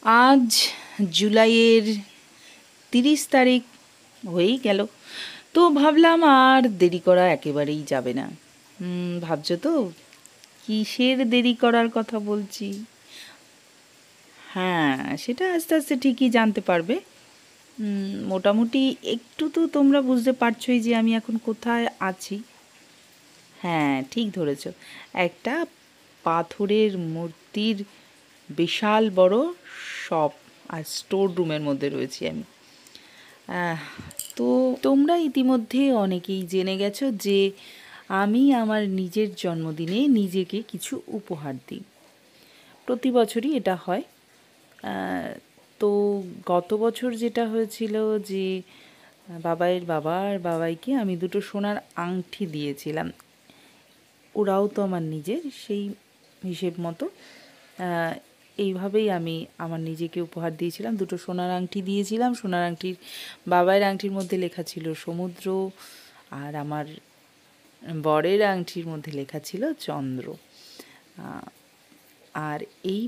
আজ জুলাইয়ের 30 তারিখ হয়েই গেল। তো ভাবলাম আর দেরি করা একেবারেই যাবে না। ভাবছো তো কিসের দেরি করার কথা বলছি? হ্যাঁ, সেটা আস্তে আস্তে ঠিকই জানতে পারবে। মোটামুটি একটু তো তোমরা বুঝতে পারছোই যে আমি এখন কোথায় আছি। হ্যাঁ, ঠিক ধরেছ। একটা পাথরের মূর্তির বিশাল বড় শপ আর স্টোর রুমের মধ্যে রয়েছি আমি। আহ, তো তোমরা ইতিমধ্যে অনেকেই জেনে গেছো যে আমি আমার নিজের জন্মদিনে নিজেকে কিছু উপহার দিই। প্রতি বছরই এটা হয়। তো গত বছর যেটা হয়েছিল যে বাবার বাবাইকে আমি দুটো সোনার আংটি দিয়েছিলাম। ওরাও তো আমার নিজের, সেই হিসেব মতো এইভাবেই আমি আমার নিজেকে উপহার দিয়েছিলাম। দুটো সোনার আংটি দিয়েছিলাম। সোনার আংটির বাবাইয়ের আংটির মধ্যে লেখা ছিল সমুদ্র, আর আমার বরের আংটির মধ্যে লেখা ছিল চন্দ্র। আর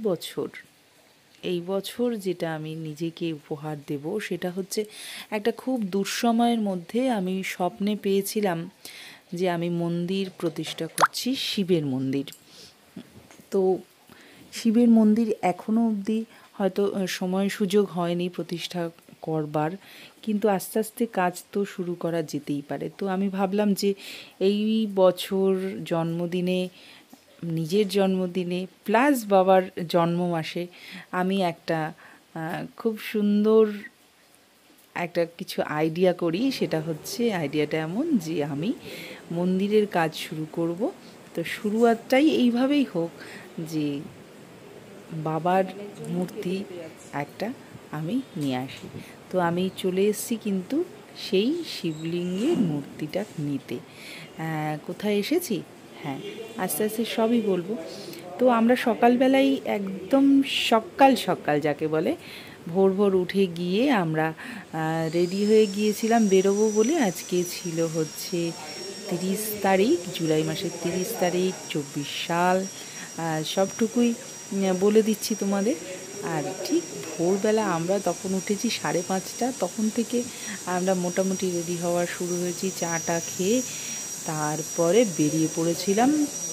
এই বছর যেটা আমি নিজেকে উপহার দেব সেটা হচ্ছে একটা খুব দুঃসময়ের মধ্যে আমি স্বপ্নে পেয়েছিলাম যে আমি মন্দির প্রতিষ্ঠা করছি, শিবের মন্দির। তো শিবের মন্দির এখনও অবধি হয়তো সময় সুযোগ হয়নি প্রতিষ্ঠা করবার, কিন্তু আস্তে আস্তে কাজ তো শুরু করা যেতেই পারে। তো আমি ভাবলাম যে এই বছর জন্মদিনে, নিজের জন্মদিনে প্লাস বাবার জন্ম মাসে আমি একটা খুব সুন্দর একটা কিছু আইডিয়া করি। সেটা হচ্ছে, আইডিয়াটা এমন যে আমি মন্দিরের কাজ শুরু করব। তো শুরুয়াতটাই এইভাবেই হোক যে বাবার মূর্তি একটা আমি নিয়ে আসি। তো আমি চলে এসেছি কিন্তু সেই শিবলিঙ্গের মূর্তিটা নিতে। কোথায় এসেছি? হ্যাঁ, আস্তে আস্তে সবই বলবো। তো আমরা সকালবেলায় একদম সকাল সকাল যাকে বলে ভোর ভোর উঠে গিয়ে আমরা রেডি হয়ে গিয়েছিলাম বেরোবো বলে। আজকে ছিল হচ্ছে 30 তারিখ, জুলাই মাসের 30 তারিখ, 24 সাল। সবটুকুই বলে দিচ্ছি তোমাদের। আর ঠিক ভোরবেলা আমরা তখন উঠেছি 5:30, তখন থেকে আমরা মোটামুটি রেডি হওয়া শুরু হয়েছি, চাটা খেয়ে। তারপরে বেরিয়ে পড়েছিলাম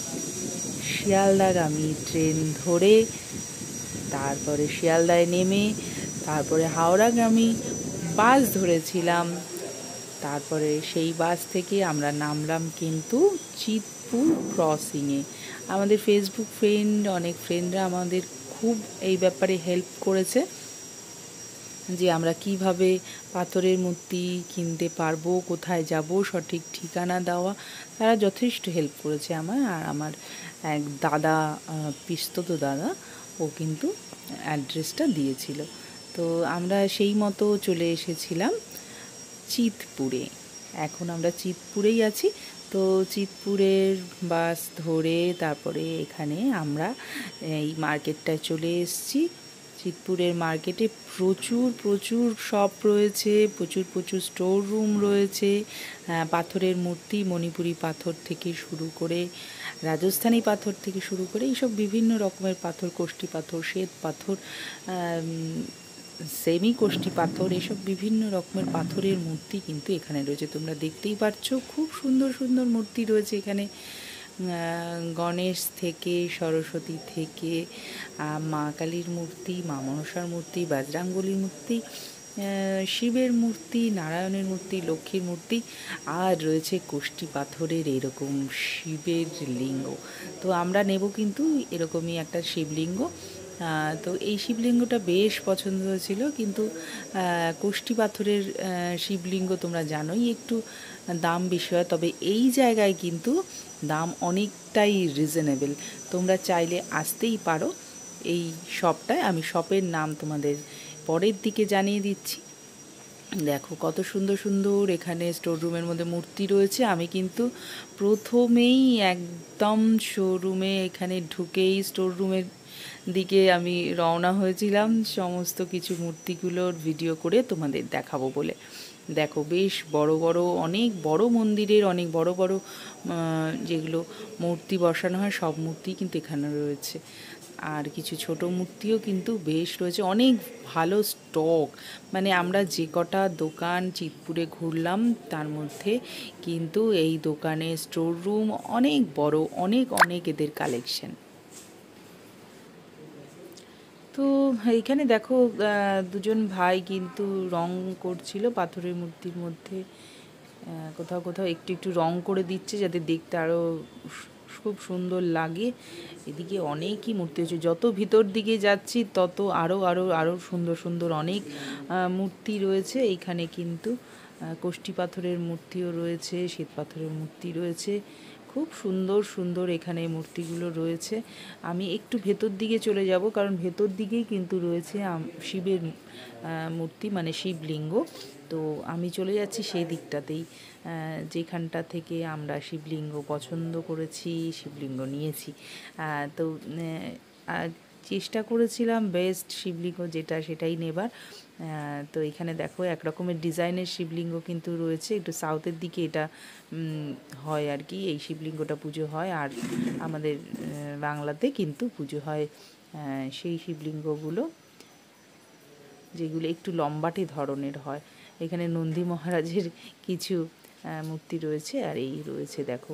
শিয়ালদাগামী ট্রেন ধরে। তারপরে শিয়ালদায় নেমে তারপরে হাওড়াগামী বাস ধরেছিলাম। তারপরে সেই বাস থেকে আমরা নামলাম কিন্তু চিতপুর ক্রসিংয়ে। আমাদের ফেসবুক ফ্রেন্ড, অনেক ফ্রেন্ডরা আমাদের খুব এই ব্যাপারে হেল্প করেছে যে আমরা কিভাবে পাথরের মূর্তি কিনতে পারবো, কোথায় যাব, সঠিক ঠিকানা দেওয়া। তারা যথেষ্ট হেল্প করেছে আমার। আর আমার এক দাদা, পিস্তত দাদা, ও কিন্তু অ্যাড্রেসটা দিয়েছিল। তো আমরা সেই মতো চলে এসেছিলাম চিতপুরে। এখন আমরা চিতপুরেই আছি। তো চিতপুরের বাস ধরে তারপরে এখানে আমরা এই মার্কেটটায় চলে এসেছি। চিতপুরের মার্কেটে প্রচুর প্রচুর শপ রয়েছে, প্রচুর প্রচুর স্টোর রুম রয়েছে। পাথরের মূর্তি, মণিপুরি পাথর থেকে শুরু করে, রাজস্থানী পাথর থেকে শুরু করে এইসব বিভিন্ন রকমের পাথর, কোষ্ঠী পাথর, শ্বেত পাথর, সেমি কোষ্ঠী পাথর, এসব বিভিন্ন রকমের পাথরের মূর্তি কিন্তু এখানে রয়েছে। তোমরা দেখতেই পাচ্ছ খুব সুন্দর সুন্দর মূর্তি রয়েছে এখানে। গণেশ থেকে, সরস্বতী থেকে, মা কালীর মূর্তি, মা মনসার মূর্তি, বজরংবলীর মূর্তি, শিবের মূর্তি, নারায়ণের মূর্তি, লক্ষ্মীর মূর্তি, আর রয়েছে কোষ্ঠী পাথরের এরকম শিবের লিঙ্গ। তো আমরা নেব কিন্তু এরকমই একটা শিবলিঙ্গ। তো এই শিবলিঙ্গটা বেশ পছন্দ হয়েছিল, কিন্তু কোষ্ঠী পাথরের শিবলিঙ্গ তোমরা জানোই একটু দাম বেশি হয়, তবে এই জায়গায় কিন্তু দাম অনেকটাই রিজনেবল। তোমরা চাইলে আসতেই পারো এই শপটায়। আমি শপের নাম তোমাদের পরের দিকে জানিয়ে দিচ্ছি। দেখো কত সুন্দর সুন্দর এখানে স্টোর রুমের মধ্যে মূর্তি রয়েছে। আমি কিন্তু প্রথমেই একদম শোরুমে এখানে ঢুকেই স্টোর রুমের দিকে আমি রওনা হয়েছিলাম সমস্ত কিছু মূর্তিগুলোর ভিডিও করে তোমাদের দেখাবো বলে। দেখো বেশ বড় বড়, অনেক বড় মন্দিরের অনেক বড় বড় যেগুলো মূর্তি বসানো হয় সব মূর্তি কিন্তু এখানে রয়েছে। আর কিছু ছোট মূর্তিও কিন্তু বেশ রয়েছে, অনেক ভালো স্টক। মানে আমরা যে কটা দোকান চিতপুরে ঘুরলাম তার মধ্যে কিন্তু এই দোকানের স্টোর রুম অনেক বড়, অনেক অনেক এদের কালেকশন। তো এইখানে দেখো দুজন ভাই কিন্তু রং করছিল পাথরের মূর্তির মধ্যে, কোথাও কোথাও একটু একটু রং করে দিচ্ছে যাতে দেখতে আরও খুব সুন্দর লাগে। এদিকে অনেকই মূর্তি হচ্ছে, যত ভিতর দিকে যাচ্ছি তত আরও আরও আরও সুন্দর সুন্দর অনেক মূর্তি রয়েছে এইখানে। কিন্তু কষ্টি পাথরের মূর্তিও রয়েছে, শ্বেত পাথরের মূর্তি রয়েছে, খুব সুন্দর সুন্দর এখানে মূর্তিগুলো রয়েছে। আমি একটু ভেতর দিকে চলে যাব, কারণ ভেতর দিকেই কিন্তু রয়েছে শিবের মূর্তি, মানে শিবলিঙ্গ। তো আমি চলে যাচ্ছি সেই দিকটাতেই, যেখানটা থেকে আমরা শিবলিঙ্গ পছন্দ করেছি, শিবলিঙ্গ নিয়েছি। তো চেষ্টা করেছিলাম বেস্ট শিবলিঙ্গ যেটা সেটাই নেবার। তো এখানে দেখো এক রকমের ডিজাইনের শিবলিঙ্গ কিন্তু রয়েছে, একটু সাউথের দিকে এটা হয় আর কি, এই শিবলিঙ্গটা পুজো হয়। আর আমাদের বাংলাতে কিন্তু পুজো হয় সেই শিবলিঙ্গগুলো যেগুলো একটু লম্বাটে ধরনের হয়। এখানে নন্দী মহারাজের কিছু মূর্তি রয়েছে, আর এই রয়েছে দেখো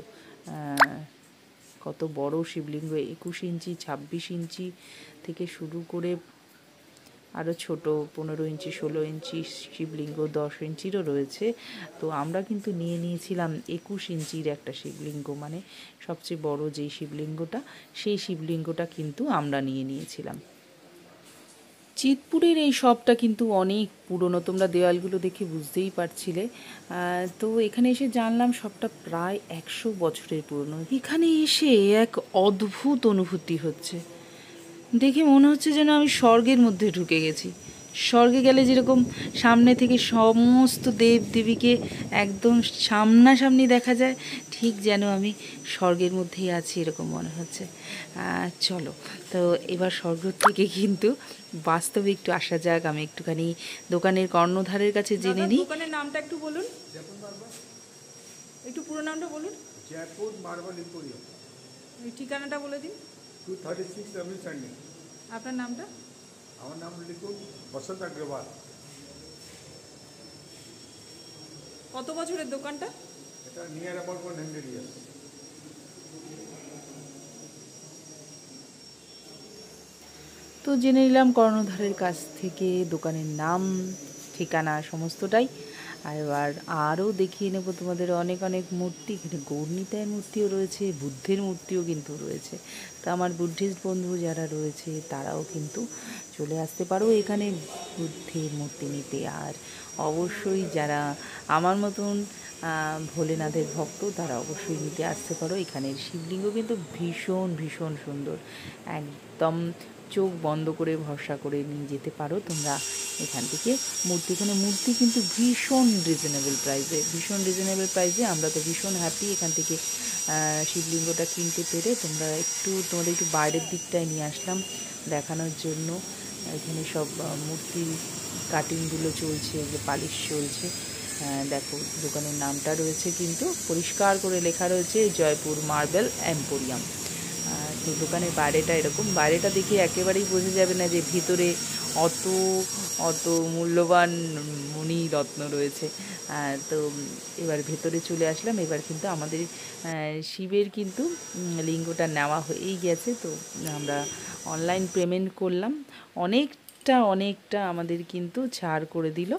কত বড় শিবলিঙ্গ, 21 ইঞ্চি 26 ইঞ্চি থেকে শুরু করে আরও ছোট 15 ইঞ্চি 16 ইঞ্চি শিবলিঙ্গ, 10 ইঞ্চিরও রয়েছে। তো আমরা কিন্তু নিয়ে নিয়েছিলাম 21 ইঞ্চির একটা শিবলিঙ্গ, মানে সবচেয়ে বড় যেই শিবলিঙ্গটা, সেই শিবলিঙ্গটা কিন্তু আমরা নিয়ে নিয়েছিলাম। চিতপুরের এই শপটা কিন্তু অনেক পুরনো, তোমরা দেওয়ালগুলো দেখে বুঝতেই পারছিলে। তো এখানে এসে জানলাম শপটা প্রায় 100 বছরের পুরনো। এখানে এসে এক অদ্ভুত অনুভূতি হচ্ছে, দেখে মনে হচ্ছে যেন আমি স্বর্গের মধ্যে ঢুকে গেছি। স্বর্গে গেলে যেরকম সামনে থেকে সমস্ত দেব দেবীকে একদম সামনাসামনি দেখা যায়, ঠিক যেন আমি স্বর্গের মধ্যেই আছি এরকম মনে হচ্ছে। চলো, তো এবার স্বর্গ থেকে কিন্তু বাস্তবে একটু আসা যাক। আমি একটুখানি দোকানের কর্ণধারের কাছে জেনে নিই। দোকানের নামটা একটু বলুন, একটু পুরো নামটা বলুন। জয়পুর মার্বেল এম্পোরিয়াম, ঠিকানাটা বলে দিন। 236 রবি সান্ডে। আপনার নামটা? আমার নাম লিখুন বসন্ত अग्रवाल। কত বছরের দোকানটা? এটা নিয়ার অ্যাবাউট 100 ইয়ার্স। তো জেনে নিলাম কর্ণধারের কাছ থেকে দোকানের নাম, ঠিকানা সমস্তটাই। আর এবার আরও দেখিয়ে নেব তোমাদের অনেক অনেক মূর্তি। এখানে গৌরনীতায়ের মূর্তিও রয়েছে, বুদ্ধের মূর্তিও কিন্তু রয়েছে। তো আমার বুদ্ধিস্ট বন্ধু যারা রয়েছে তারাও কিন্তু চলে আসতে পারো এখানে বুদ্ধের মূর্তি নিতে। আর অবশ্যই যারা আমার মতন ভোলেনাথের ভক্ত তারা অবশ্যই নিতে আসতে পারো। এখানের শিবলিঙ্গ কিন্তু ভীষণ ভীষণ সুন্দর, একদম চোখ বন্ধ করে ভরসা করে নিয়ে যেতে পারো তোমরা এখান থেকে মূর্তি। এখানে মূর্তি কিন্তু ভীষণ রিজনেবল প্রাইসে, আমরা তো ভীষণ হ্যাপি এখান থেকে শিবলিঙ্গটা কিনতে পেরে। তোমাদের একটু বাইরের দিকটায় নিয়ে আসলাম দেখানোর জন্য। এখানে সব মূর্তির কাটিংগুলো চলছে, পালিশ চলছে। দেখো দোকানের নামটা রয়েছে কিন্তু পরিষ্কার করে লেখা রয়েছে জয়পুর মার্বেল এম্পোরিয়াম। তো দোকানের বাইরেটা এরকম, বাইরেটা দেখে একেবারেই বোঝা যাবে না যে ভিতরে অত অত মূল্যবান মণি রত্ন রয়েছে। তো এবার ভেতরে চলে আসলাম। এবার কিন্তু আমাদের শিবের কিন্তু লিঙ্গটা নেওয়া হয়েই গেছে। তো আমরা অনলাইন পেমেন্ট করলাম, অনেকটা আমাদের কিন্তু ছাড় করে দিল।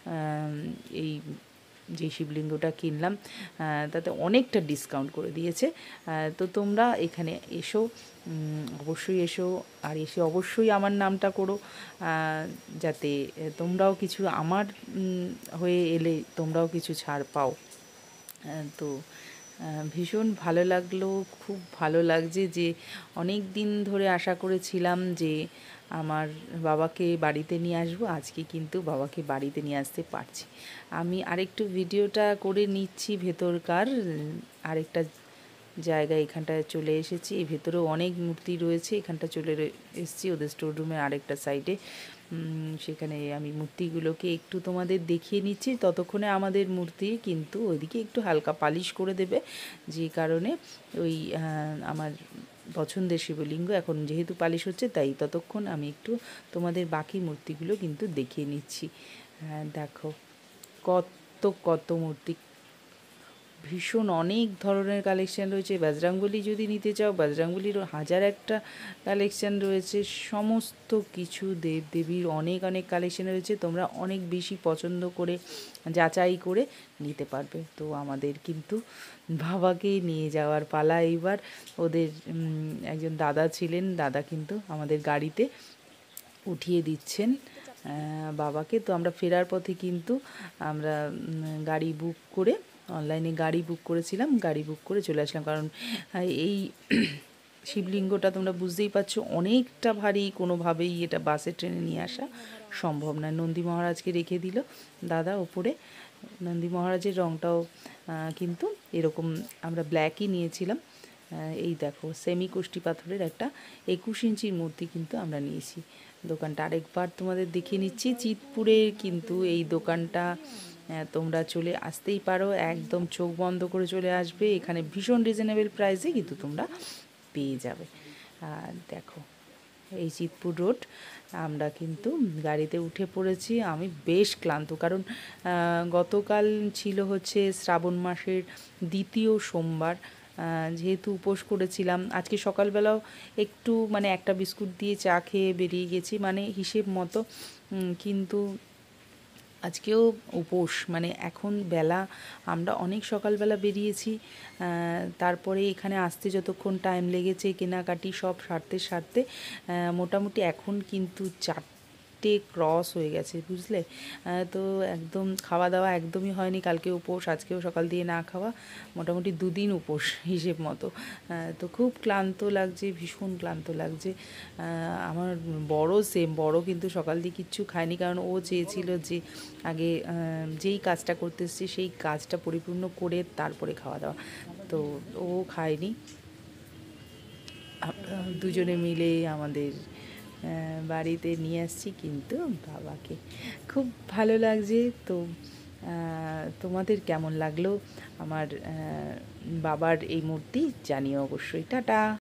এই যে শিবলিঙ্গটা কিনলাম তাতে অনেকটা ডিসকাউন্ট করে দিয়েছে। তো তোমরা এখানে এসো, অবশ্যই এসো, আর এসে অবশ্যই আমার নামটা করো, যাতে তোমরাও কিছু আমার হয়ে এলে তোমরাও কিছু ছাড় পাও। তো ভীষণ ভালো লাগলো, খুব ভালো লাগছে যে অনেক দিন ধরে আশা করেছিলাম যে আমার বাবাকে বাড়িতে নিয়ে আসবো, আজকে কিন্তু বাবাকে বাড়িতে নিয়ে আসতে পারছি। আমি আরেকটু ভিডিওটা করে নিচ্ছি ভেতরকার আরেকটা জায়গায়, এখানটায় চলে এসেছি। এই ভেতরেও অনেক মূর্তি রয়েছে, এখানটা চলে এসেছি ওদের স্টোর রুমের আরেকটা সাইডে। সেখানে আমি মূর্তিগুলোকে একটু তোমাদের দেখিয়ে নিচ্ছি। ততক্ষণে আমাদের মূর্তি কিন্তু ওইদিকে একটু হালকা পালিশ করে দেবে, যে কারণে ওই আমার পছন্দের শিবলিঙ্গ। এখন যেহেতু পালিশ হচ্ছে তাই ততক্ষণ আমি একটু তোমাদের বাকি মূর্তিগুলো কিন্তু দেখিয়ে নিচ্ছি। দেখো কত কত মূর্তি, ভীষণ অনেক ধরনের কালেকশান রয়েছে। বজরংবলী যদি নিতে চাও, বজরংবলীরও হাজার একটা কালেকশান রয়েছে। সমস্ত কিছু দেবদেবীর অনেক অনেক কালেকশান রয়েছে, তোমরা অনেক বেশি পছন্দ করে যাচাই করে নিতে পারবে। তো আমাদের কিন্তু বাবাকে নিয়ে যাওয়ার পালা এইবার। ওদের একজন দাদা ছিলেন, দাদা কিন্তু আমাদের গাড়িতে উঠিয়ে দিচ্ছেন বাবাকে। তো আমরা ফেরার পথে কিন্তু আমরা গাড়ি বুক করে, অনলাইনে গাড়ি বুক করেছিলাম, গাড়ি বুক করে চলে আসলাম। কারণ এই শিবলিঙ্গটা তোমরা বুঝতেই পারছো অনেকটা ভারী, কোনোভাবেই এটা বাসে ট্রেনে নিয়ে আসা সম্ভব নয়। নন্দী মহারাজকে রেখে দিল দাদা ওপরে। নন্দী মহারাজের রঙটাও কিন্তু এরকম আমরা ব্ল্যাকই নিয়েছিলাম। এই দেখো সেমি কুষ্টি পাথরের একটা 21 ইঞ্চির মূর্তি কিন্তু আমরা নিয়েছি। দোকানটা আরেকবার তোমাদের দেখিয়ে নিচ্ছি। চিতপুরের কিন্তু এই দোকানটা তোমরা চলে আসতেই পারো, একদম চোখ বন্ধ করে চলে আসবে। এখানে ভীষণ রিজনেবল প্রাইসে কিন্তু তোমরা পেয়ে যাবে। আর দেখো এই চিতপুর রোড, আমরা কিন্তু গাড়িতে উঠে পড়েছি। আমি বেশ ক্লান্ত, কারণ গতকাল ছিল হচ্ছে শ্রাবণ মাসের 2য় সোমবার। যেহেতু উপোস করেছিলাম, আজকে সকালবেলাও একটু মানে একটা বিস্কুট দিয়ে চা খেয়ে বেরিয়ে গেছি, মানে হিসেব মতো। কিন্তু আজকেও উপোস, মানে এখন বেলা, আমরা অনেক সকালবেলা বেরিয়েছি। তারপরে এখানে আসতে যতক্ষণ টাইম লেগেছে, কেনাকাটি সব সারতে সারতে মোটামুটি এখন কিন্তু 4টে ক্রস হয়ে গেছে, বুঝলে। তো একদম খাওয়া দাওয়া একদমই হয়নি, কালকে উপোস, আজকেও সকাল দিয়ে না খাওয়া, মোটামুটি 2 দিন উপোস হিসেব মতো। তো খুব ক্লান্ত লাগছে, ভীষণ ক্লান্ত লাগছে। আমার বড় কিন্তু সকাল দিয়ে কিচ্ছু খায়নি, কারণ ও চেয়েছিল যে আগে যেই কাজটা করতে এসেছি সেই কাজটা পরিপূর্ণ করে তারপরে খাওয়া দাওয়া। তো ও খায়নি। আমরা দুজনে মিলে আমাদের বাড়িতে নিয়ে আসছি কিন্তু বাবাকে। খুব ভালো লাগছে। তো তোমাদের কেমন লাগলো আমার বাবার এই মূর্তি জানিও অবশ্যই। টাটা।